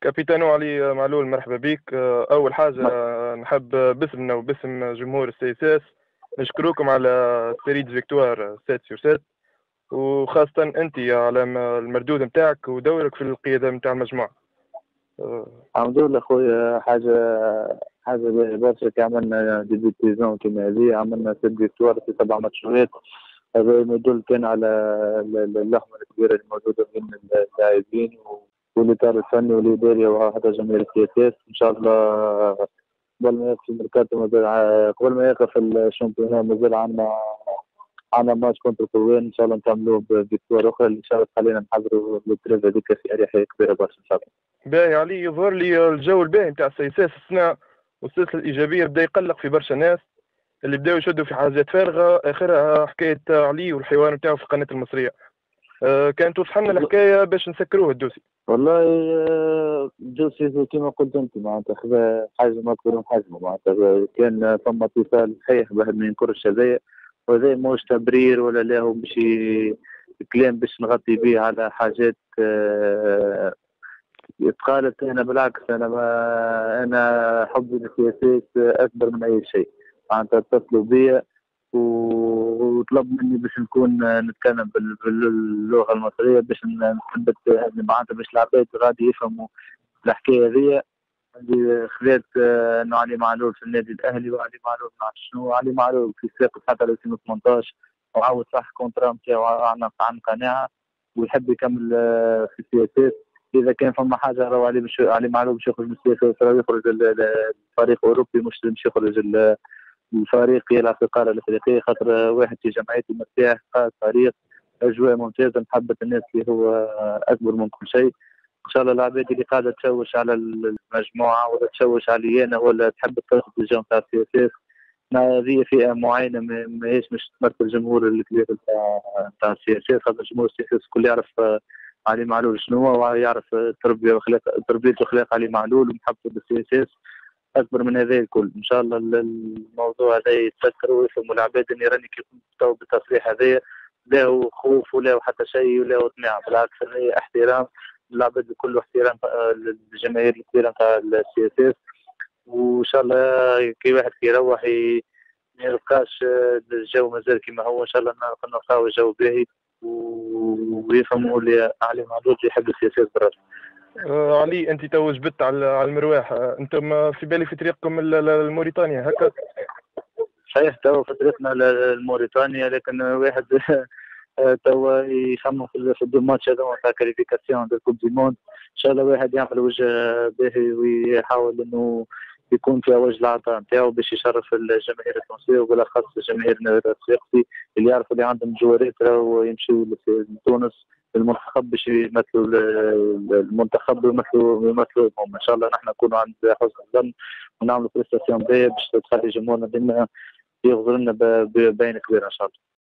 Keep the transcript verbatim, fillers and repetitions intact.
كابيتانو علي معلول، مرحبا بك. أول حاجة مر- نحب باسمنا وباسم جمهور السي اس اس نشكروكم على سيريد فيكتوار سبعة سور سبعة، وخاصة أنت على ما- المردود نتاعك ودورك في القيادة نتاع المجموعة. أه، الحمد لله خويا. حاجة حاجة باهية برشا كي عملنا ديبي سيزون كيما هذه، عملنا ست فيكتوار في سبع ماتشات. هذا يدل كان على ال- ال- اللحمة الكبيرة اللي موجودة بين اللاعبين والإطار الفني والإداري وحتى جماهير السي اس اس. إن شاء الله قبل ما يقف الميركاتو مازال ع- قبل ما يقف الشامبيونات مازال عندنا عندنا ماتش كونتر كوين، إن شاء الله نكملوه بفيكتوار أخرى اللي إن شاء الله تخلينا نحضروا التريف هذيك في أريحية كبيرة برشا إن شاء الله. باهي علي، يظهر لي الجو الباهي نتاع السي اس اس السنة والسلسلة الإيجابية بدا يقلق في برشا ناس اللي بداوا يشدوا في حاجات فارغة، آخرها حكاية علي والحوار نتاعو في القناة المصرية. أه، كانت توضح لنا الحكاية باش نسكروه الدوسي. والله آه، جوسي كما قلت انت معناتها خذا حجم اكبر من حجمه، معناتها كان ثم اتصال صحيح بواحد ما ينكرش هذايا، وهذا ماهوش تبرير ولا لا هو باش ي- كلام باش نغطي به على حاجات آه، اتقالت. انا بالعكس، انا ما انا حبي للسياسات اكبر من اي شيء. معناتها اتصلوا بي وطلب مني باش نكون نتكلم بال- باللغه المصريه باش نثبت معناتها باش العباد غادي يفهموا الحكايه هذيا اللي خذات آه، انه علي معلول في النادي الاهلي، وعلي معلول مع شنو علي معلول في ساقط حتى ألفين وثمانطاش وعاود صح كونترا نتاعو عن عن قناعه ويحب يكمل آه، في السياسات. اذا كان فما حاجه راهو علي مش علي معلول باش يخرج من السياسات، راهو يخرج ال- ال- الفريق الاوروبي، مش مش يخرج ال- الفريق يلعب في القاره الافريقيه، خاطر واحد في جمعيتي مرتاح قائد فريق اجواء ممتازه، محبه الناس اللي هو اكبر من كل شيء. ان شاء الله العباد اللي قاعده تشوش على المجموعه ولا تشوش علي انا ولا تحب تاخذ الجو نتاع السي اس اس، هذه فئه معينه ما- ماهيش مش تمثل الجمهور الكبير نتاع نتاع السي اس اس. خاطر جمهور السي اس اس الكل يعرف آه، علي معلول شنو هو، ويعرف التربيه واخلاق تربيه واخلاق علي معلول ومحبته بالسي اس اس اكبر من هذا الكل. ان شاء الله ال- الموضوع هذا يتسكر ويفهموا العباد اني راني كي قمت بالتصريح هذايا لا هو خوف ولا حتى شيء ولا هو طمع، بالعكس هي احترام العباد الكل واحترام آه، للجماهير الكبيره نتاع السي اس اس. وان شاء الله كي واحد كيروح ي- ما يلقاش آه، الجو مازال كما هو. ان شاء الله نلقاو الجو باهي و- ويفهموا اللي علي معلول يحب السياسات برشا. أه علي، انت تو جبت على على المرواح. أه، انتم في بالي في طريقكم ل- ل- لموريتانيا هكا؟ صحيح توا في طريقنا ل- لموريتانيا، لكن واحد توا يخمم في في الدو ماتش هذوما تاع كاليفيكاسيون دو كوب دي موند. ان شاء الله واحد يعمل وجه باهي ويحاول انه يكون في وجه العطاء نتاعو باش يشرف الجماهير التونسيه وبالاخص الجماهير الافريقي اللي يعرفوا اللي عندهم جوارات راهو يمشيوا لتونس المنتخب باش يمثلوا ال- المنتخب ويمثلوا ويمثلوا ان شاء الله نحن نكونوا عند حسن الظن ونعملوا بريستاسيون باهيه باش تخلي جمهورنا ديما يغفر لنا ب- ببين كبير ان شاء الله.